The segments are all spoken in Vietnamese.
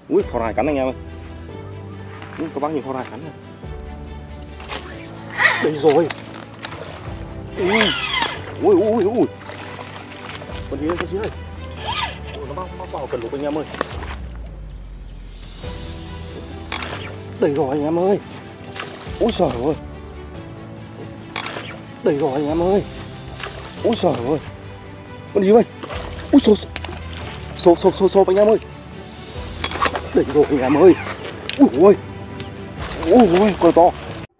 Ui, phò rài cắn anh em ơi. Các bác nhìn phò rài cắn này. Đây rồi. Ui. Con gì đây? Ôi, nó mắc vào cần lục anh em ơi. Đây rồi anh em ơi. Úi giời ơi. Đây rồi anh em ơi. Úi giời ơi. Con gì vậy? Úi sộp anh em ơi. Đây rồi anh em ơi. Ui, con to.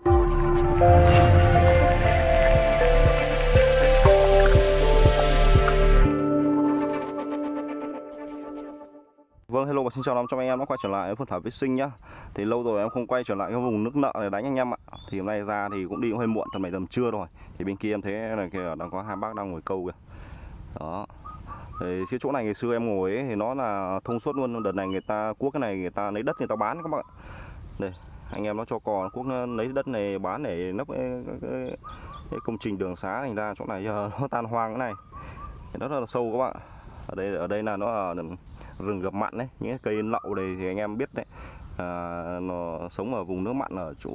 Vâng, hello và xin chào năm trăm anh em đã quay trở lại với Phương Thảo Fishing nhá. Thì lâu rồi em không quay trở lại cái vùng nước nợ để đánh anh em ạ. Thì hôm nay ra thì cũng đi cũng hơi muộn, tầm này tầm trưa rồi. Thì bên kia em thấy là kìa, đang có hai bác đang ngồi câu kìa. Đó. Thì cái chỗ này ngày xưa em ngồi ấy, thì nó là thông suốt luôn. Đợt này người ta cuốc cái này, người ta lấy đất người ta bán các bạn ạ. Đây, anh em nó cho cò cuốc lấy đất này bán để nấp cái công trình đường xá, thành ra chỗ này giờ nó tan hoang cái này. Thì nó rất là sâu các bạn. Ở đây là nó là rừng ngập mặn đấy, những cái cây lậu này thì anh em biết đấy, nó sống ở vùng nước mặn ở chỗ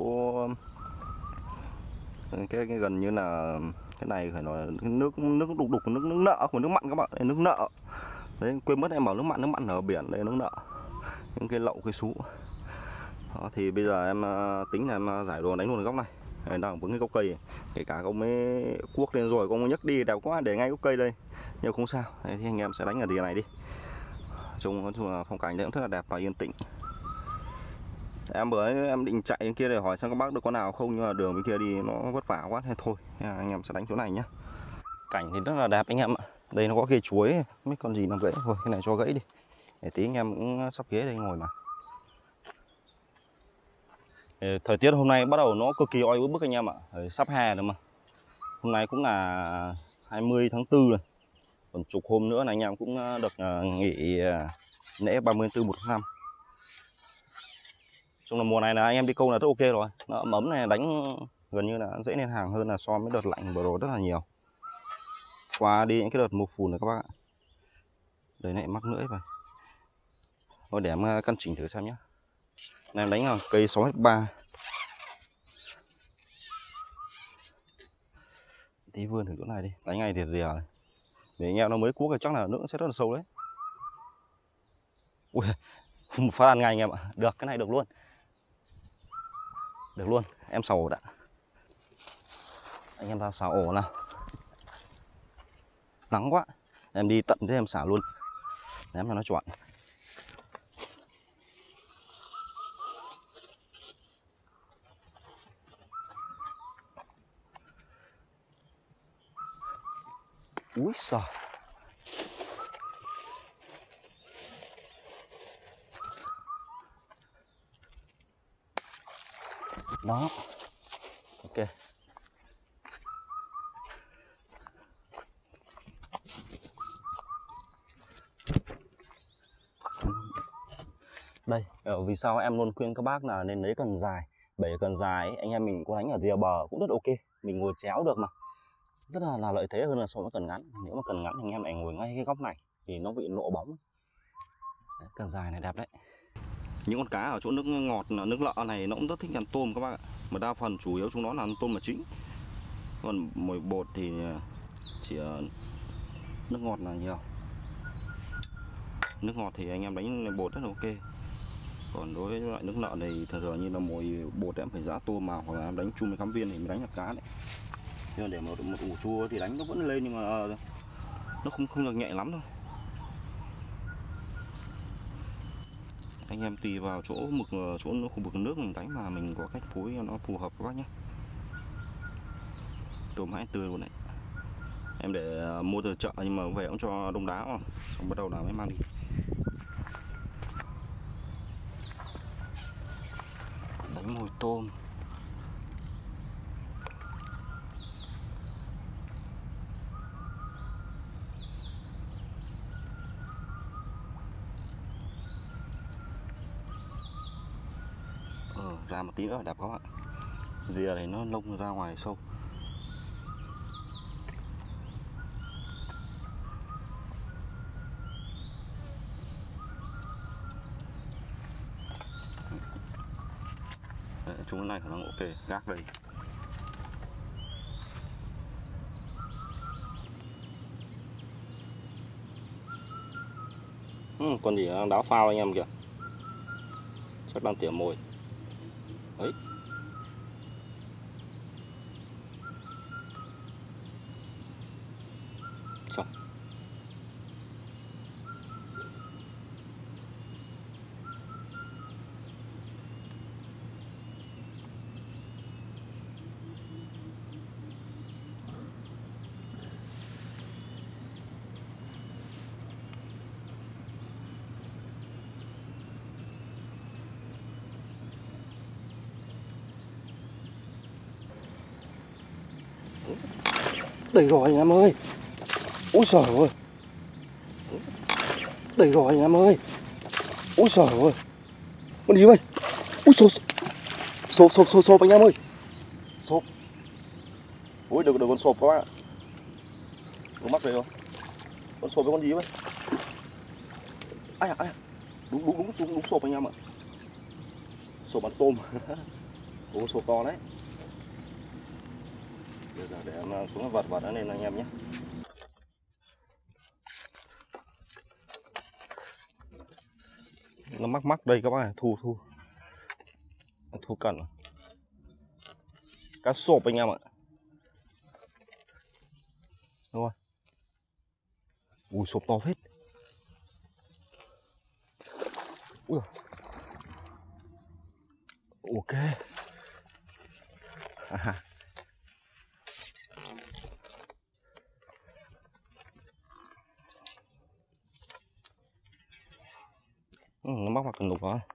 cái gần như là cái này phải nói cái nước đục nước nợ của nước mặn các bạn, đây, nước nợ đấy, quên mất em bảo nước mặn ở biển, đây nước nợ, những cây lậu cây sú. Đó, thì bây giờ em tính là em giải đồ đánh luôn cái góc này. Đây, đang vướng cái gốc cây, kể cả ông ấy cuốc lên rồi, ông nhấc đi đẹp quá để ngay gốc cây đây, nhưng không sao. Đấy, thì anh em sẽ đánh ở địa này đi. Trông là phong cảnh đấy cũng rất là đẹp và yên tĩnh. Em bữa em định chạy đến kia để hỏi xem các bác được có nào không, nhưng mà đường bên kia đi nó vất vả quá, thế thôi anh em sẽ đánh chỗ này nhá. Cảnh thì rất là đẹp anh em ạ. Đây nó có cây chuối, mấy con gì nằm gãy thôi, cái này cho gãy đi để tí anh em cũng sắp ghế đây ngồi mà. Thời tiết hôm nay bắt đầu nó cực kỳ oi bức anh em ạ. Sắp hè rồi mà. Hôm nay cũng là 20 tháng 4 rồi. Còn chục hôm nữa là anh em cũng được nghỉ lễ 34 1 tháng 5. Trong là mùa này là anh em đi câu là rất ok rồi. Nó ấm ấm này, đánh gần như là dễ lên hàng hơn là so với đợt lạnh vừa rồi rất là nhiều. Qua đi những cái đợt mùa phùn này các bác ạ. Đây này mắc lưỡi vậy. Thôi để em căn chỉnh thử xem nhé. Em đánh là cây 6m3. Tí vươn thử chỗ này đi, đánh ngay thì rìa này. Để anh em nó mới cuốc thì chắc là nước sẽ rất là sâu đấy. Ui, một phát ăn ngay anh em ạ. Được, cái này được luôn. Được luôn, em xào ổ đã. Anh em vào xào ổ nào. Nắng quá, em đi tận thế em xả luôn. Ném cho nó chọn. Úi giời. Đó. Ok. Đây, vì sao em luôn khuyên các bác là nên lấy cần dài. Bởi cần dài ấy, anh em mình có đánh ở rìa bờ cũng rất ok. Mình ngồi chéo được mà. Rất là lợi thế hơn là so với cần ngắn. Nếu mà cần ngắn anh em lại ngồi ngay cái góc này thì nó bị lộ bóng. Đấy, cần dài này đẹp đấy. Những con cá ở chỗ nước ngọt, nước lợ này nó cũng rất thích ăn tôm các bác ạ. Mà đa phần chủ yếu chúng nó là ăn tôm là chính. Còn mồi bột thì chỉ nước ngọt là nhiều. Nước ngọt thì anh em đánh bột rất là ok. Còn đối với loại nước lợ này thường như là mồi bột em phải giã tôm vào, hoặc là em đánh chung với cắm viên thì mới đánh được cá đấy. Nhưng để một ủ chua thì đánh nó vẫn lên, nhưng mà nó không được nhạy lắm thôi. Anh em tùy vào chỗ mực, chỗ khu vực nước mình đánh mà mình có cách phối nó phù hợp các bác nhé. Tôm hãy tươi luôn đấy. Em để mua từ chợ nhưng mà về cũng cho đông đá mà. Xong bắt đầu là mới mang đi. Đánh mồi tôm. Ra một tí nữa là đẹp các bạn. Rìa này nó lông ra ngoài sâu. Chúng cái này khả năng ok, gác đây. Con gì đang đáo phao anh em kìa. Chắc đang tỉa mồi. Đấy. Trời. Đầy rồi anh em ơi. Úi giời ơi. Đầy rồi anh em ơi. Úi giời ơi. Con gì vậy? Úi sộp anh em ơi. Sộp. Ui được con sộp các bạn ạ. Có mắc đây không? Con sộp với con gì vậy? Ai à. Đúng sộp anh em ạ. Sộp ăn tôm. Ủa sộp to đấy. Được rồi, để em xuống vật nó lên anh em nhé. Nó mắc đây các bạn, thu cẩn. Cá sộp anh em ạ. Đúng rồi. Ui sộp to phết. Ui. Ok. Nó mắc vào cần lục hả?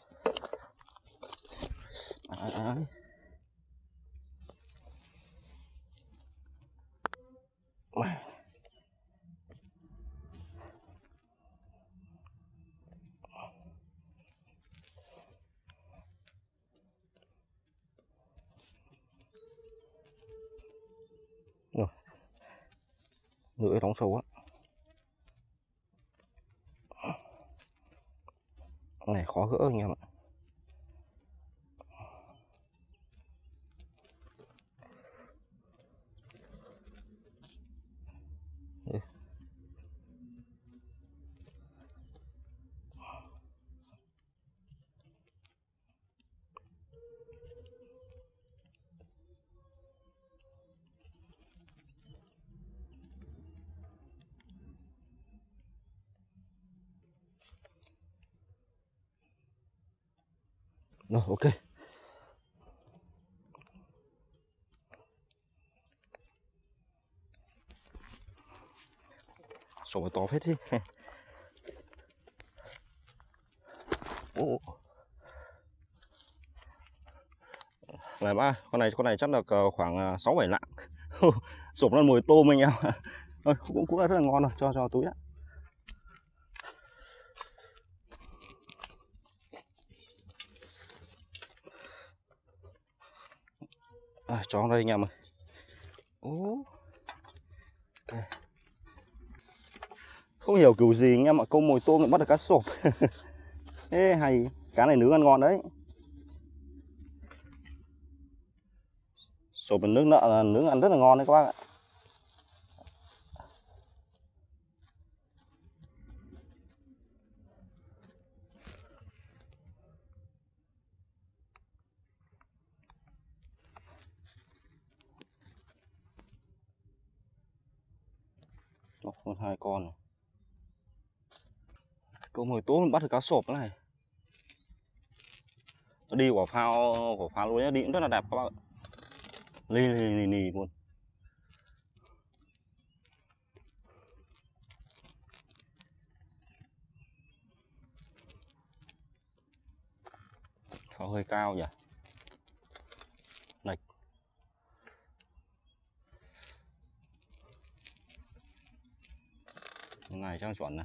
Rồi. Lưỡi đóng sâu á. Này khó gỡ anh em ạ. Đây. Rồi ok. Sổ to phết đi. Này ba, con này chắc là khoảng 6-7 lạng. Sổ nó mùi tôm anh em. Thôi cũng là rất là ngon rồi, cho túi ạ. Cho đây anh em ơi. Okay. Không hiểu kiểu gì anh em ạ, câu mồi tôm lại bắt được cá sộp. Ê hay, cá này nướng ăn ngon đấy. Sộp nước nợ là nướng ăn rất là ngon đấy các bác ạ. Còn 2 con này. Câu mồi tôm bắt được cá sộp này. Nó đi quả phao luôn nhá, đi cũng rất là đẹp các bác ạ. Lì luôn. Phao hơi cao nhỉ. Lệch. Cái này chắc chuẩn này.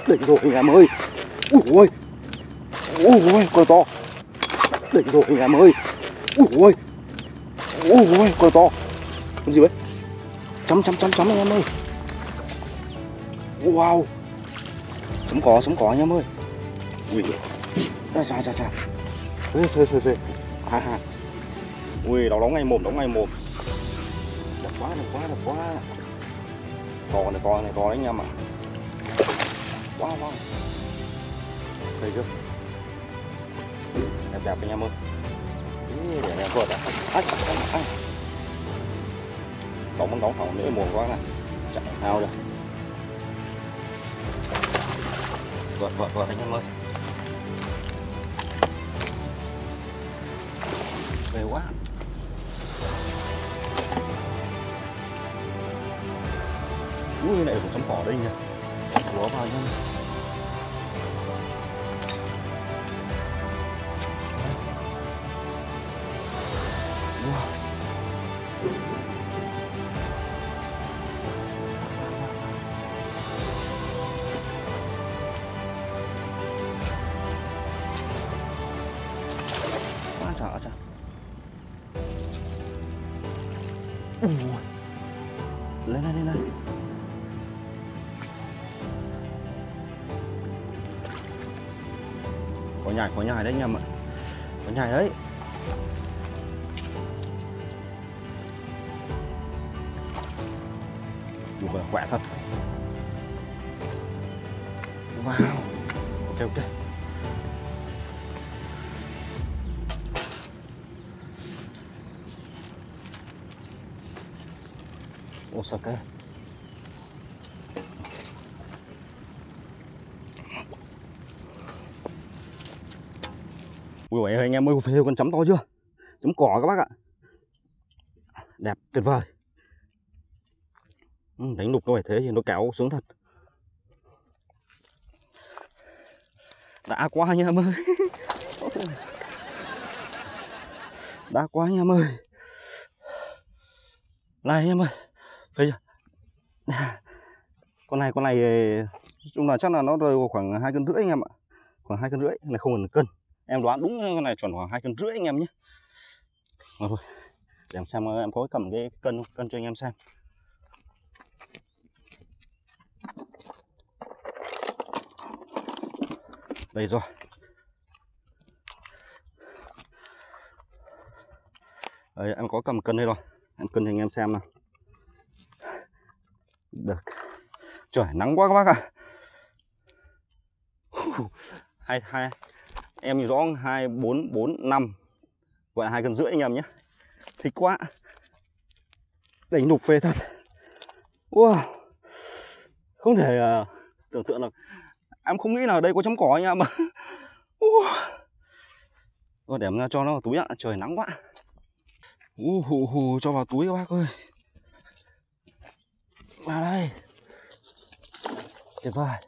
Đỉnh rồi anh em ơi. Ui ôi. Ui ôi, con to. Đỉnh rồi anh em ơi. Ui ôi. Ui ôi, con to. Con gì vậy? Chấm anh em ơi. Wow. Sấm cỏ anh em ơi. Ui. Chà. Phê. À. Ui, đóng ngay mồm. Đẹp quá. To này đấy anh em ạ. Wow. Thấy chưa? Đẹp anh em ơi. Để anh em vượt ạ. Đóng hỏng nữa mồm quá này. Chạy ao rồi. Vượt anh em ơi. Về quá. Ui, này cũng chấm cỏ đây nhỉ. Lúa vào nhá. Wow. Quá chả. Lên. Có nhài đấy anh em ạ. Có nhài đấy. Đủ khỏe thật. Wow. Ok. Ok. Ui ôi anh em ơi, phê con chấm to chưa? Chấm cỏ các bác ạ. Đẹp tuyệt vời. Đánh đục nó phải thế thì nó kéo sướng thật. Đã quá anh em ơi. Đã quá anh em ơi. Này anh em ơi. Phê chưa? Con này nói chung là chắc là nó rơi vào khoảng 2,5 cân anh em ạ. Khoảng 2,5 cân, này không cần cân. Em đoán đúng con này chuẩn khoảng 2,5 cân anh em nhé. Rồi, để em xem em có cầm cái cân cho anh em xem. Đây rồi. Đấy, em có cầm cân đây rồi. Em cân cho anh em xem nào. Được. Trời, nắng quá các bác ạ. Hai em nhìn rõ 2, 4, 4, 5. Gọi là 2,5 cân anh em nhé. Thích quá. Đánh đục phê thật. Wow. Không thể tưởng tượng được. Em không nghĩ là ở đây có chấm cỏ anh em mà. Rồi để em cho nó vào túi ạ. Trời nắng quá. Cho vào túi các bác ơi. Vào đây. Tuyệt vời.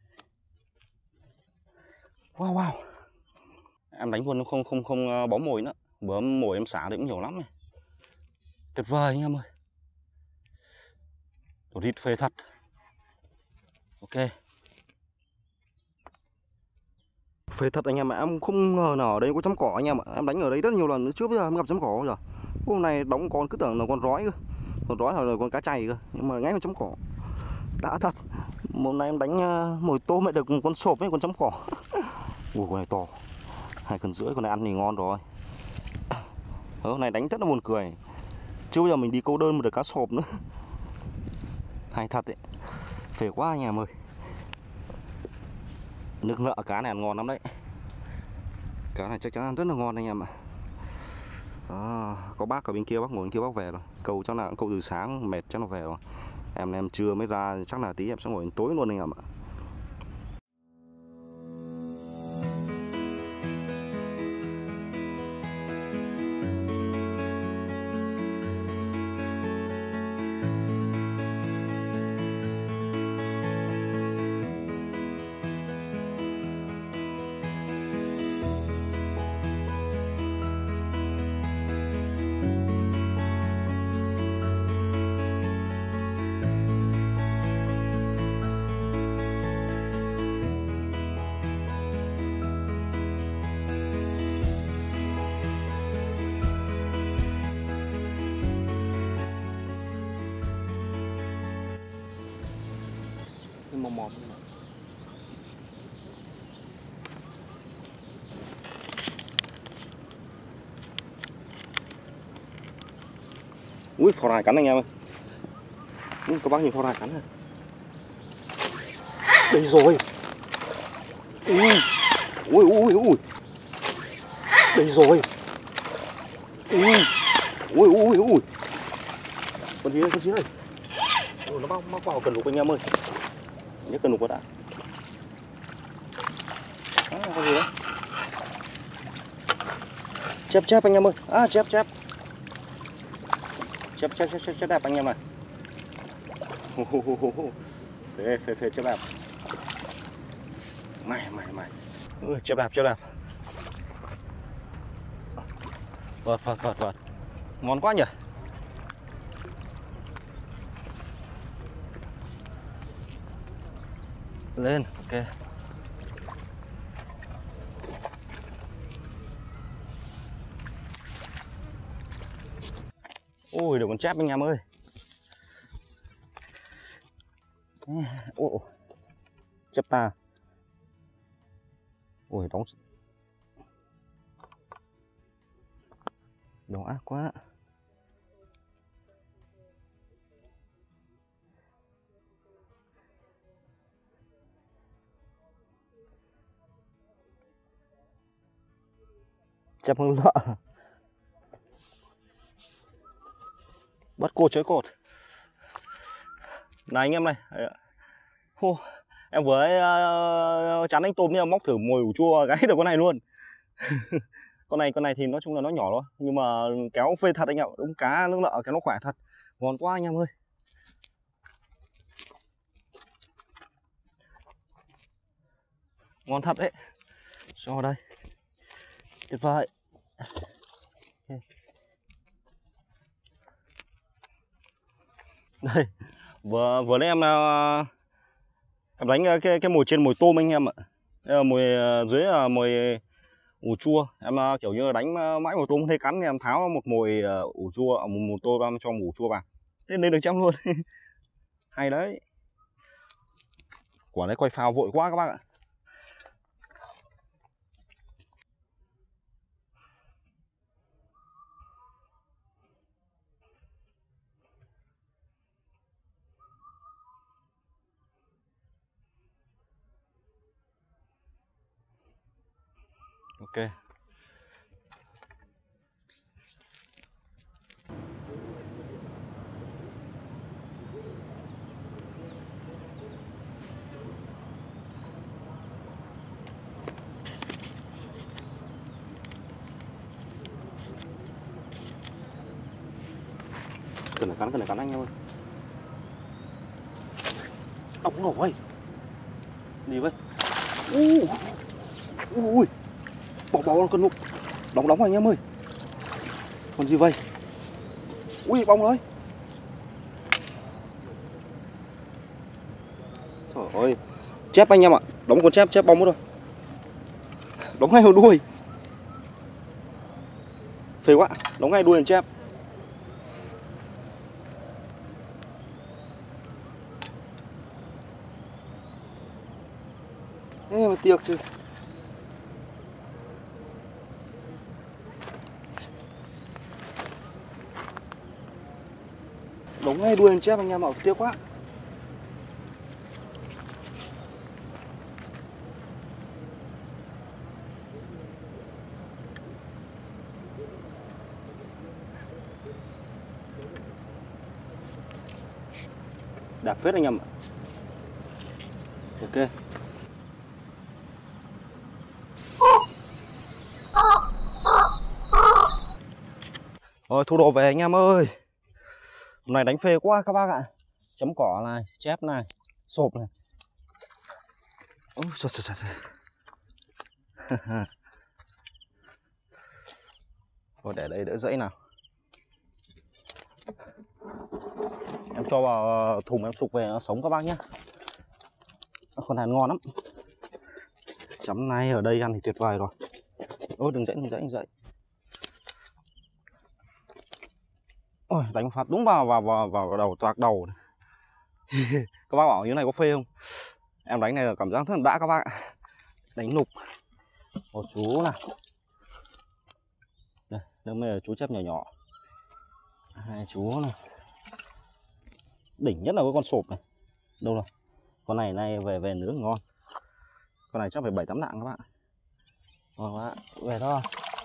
Wow. Em đánh luôn không bó mồi nữa. Bữa mồi em xả thì cũng nhiều lắm này. Tuyệt vời anh em ơi. Đồ rít phê thật. Ok. Phê thật anh em ạ. Em không ngờ nào ở đây có chấm cỏ anh em ạ. Em đánh ở đây rất nhiều lần trước bây giờ em gặp chấm cỏ rồi. Hôm nay đóng con cứ tưởng là con rói cơ. Con rói hoặc là con cá chày cơ. Nhưng mà ngay con chấm cỏ. Đã thật. Hôm nay em đánh mồi tôm lại được một con sộp với con chấm cỏ. Con này to. 2,5 cân, con này ăn thì ngon rồi. Hôm nay đánh rất là buồn cười. Chứ bây giờ mình đi câu đơn mà được cá sộp nữa. Hay thật đấy. Phê quá anh em ơi. Nước nợ cá này ăn ngon lắm đấy. Cá này chắc chắn ăn rất là ngon anh em ạ. Có bác ở bên kia, bác ngồi bên kia bác về rồi. Câu chắc là câu từ sáng mệt chắc là về rồi. Em trưa mới ra, chắc là tí em sẽ ngồi đến tối luôn anh em ạ. mò mò. Ui, phò rài cắn anh em ơi. Ui, có bao nhiêu phò rài cắn à? Đây rồi. Ui, ui, ui, ui. Đây rồi. Ui, ui, ui, ui. Con gì đây, con gì đây? Ôi, nó móc vào cần lục anh em ơi. Nhớ cần lục vào đã. À, con gì đấy? Chép anh em ơi. À, chép đẹp anh em ơi. Phê chép đẹp. Mày. Chép đẹp. Vợt. Ngon quá nhỉ. Lên, ok. Ôi, được con chép anh em ơi. Ôi, chép ta. Ôi, đóng ác quá. Chép hơn lợ. Bắt cột chới cột. Này anh em này. Em vừa chắn đánh tôm nhưng mà móc thử mồi ủ chua gáy được con này luôn. Con này thì nói chung là nó nhỏ thôi, nhưng mà kéo phê thật anh ạ. Đúng cá nước lợ kéo nó khỏe thật. Ngon quá anh em ơi. Ngon thật đấy. Cho đây. Tuyệt vời. Đây. Vừa nãy em đánh cái mồi trên mồi tôm anh em ạ. Mồi dưới là mồi ủ chua. Em kiểu như đánh mãi mồi tôm không thấy cắn, em tháo một mồi ủ chua, một tô ra cho mồi ủ chua vào. Thế nên được trăm luôn. Hay đấy. Quả đấy quay phao vội quá các bác ạ. Ok. Cần phải cắn anh em ơi. Đóng nổi. Gì vậy? Ui. Bóng con nụ. Đóng anh em ơi. Còn gì vậy? Ui, bóng rồi. Trời ơi. Chép anh em ạ. Đóng con chép bóng rồi. Đóng ngay vào đuôi. Phê quá. Đóng ngay đuôi con chép. Thế mà tiếc chứ. Đóng ngay đuôi con chép anh em ạ. Tiếc quá. Đẹp phết anh em ạ. Ok. Rồi thu đồ về anh em ơi. Hôm nay đánh phê quá các bác ạ. Chấm cỏ này, chép này, sộp này. Ôi trời. Thôi để đây đỡ dãy nào. Em cho vào thùng em sục về nó sống các bác nhé. Con này ngon lắm. Chấm này ở đây ăn thì tuyệt vời rồi. Ôi đừng dãy. Ôi đánh phát đúng vào đầu toạc đầu. Các bác bảo như này có phê không? Em đánh này là cảm giác rất là đã các bạn ạ. Đánh nục một chú này. Đây, đây mới là chú chép nhỏ nhỏ. Hai chú này. Đỉnh nhất là cái con sộp này. Đâu rồi? Con này về nướng ngon. Con này chắc phải 7-8 lạng các bạn. Vâng, về thôi.